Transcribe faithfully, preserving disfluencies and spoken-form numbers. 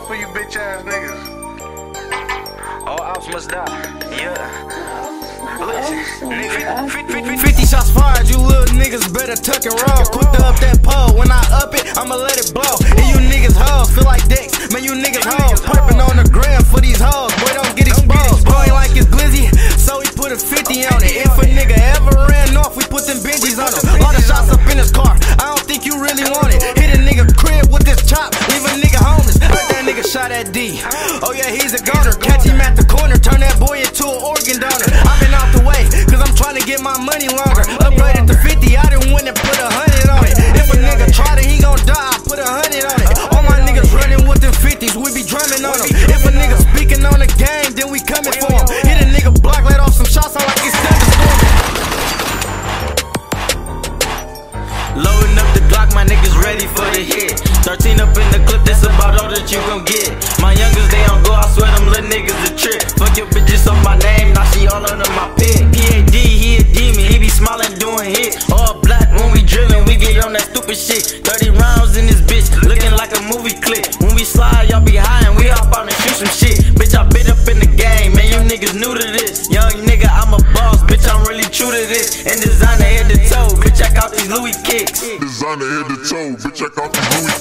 for you bitch ass niggas. All ops must die. Yeah. fifty shots fired, you little niggas better tuck and roll. Quick to up that pole, when I up it, I'ma let it blow. And you niggas hoes, feel like dicks, man you niggas hoes. Piping on the gram for these hoes, boy don't get exposed. Boy ain't like it's glizzy, so he put a fifty on it. If a nigga ever ran off, we put them Benjis on him. All the shots up in his car, I don't think you really want it. Hit a nigga crib with this chop, leave a nigga homeless. Heard that nigga shot at D, oh yeah he's a goner. Catch him at the corner, turn that boy into an organ donor. I've been out the way, cause I'm trying to get my money longer. Upgraded to fifty, I done went and put a hundred on it. If a nigga tried it, he gon' die, I put a hundred on it. All my niggas running with them fifties, we be drumming on them. If a nigga speaking on the game, then we coming for him. Hit a nigga block, let off some shots, I like it's thunderstorming. Loading up the Glock, my niggas ready for the hit. Thirteen up in the clip, that's about all that you gon' get. My youngers, they don't go, I swear them little niggas a trip. Fuck your bitches on my name, now she all under my pit. P A D, he a demon, he be smiling doing hit. All black when we drillin', we get on that stupid shit. Thirty rounds in this bitch, looking like a movie clip. When we slide, y'all be high and we hop out and shoot some shit. Bitch, I been up in the game, man, you niggas new to this. Young nigga, I'm a boss, bitch, I'm really true to this. And designer head to toe, bitch, check out these Louis kicks. Designer head to toe, bitch, check out these Louis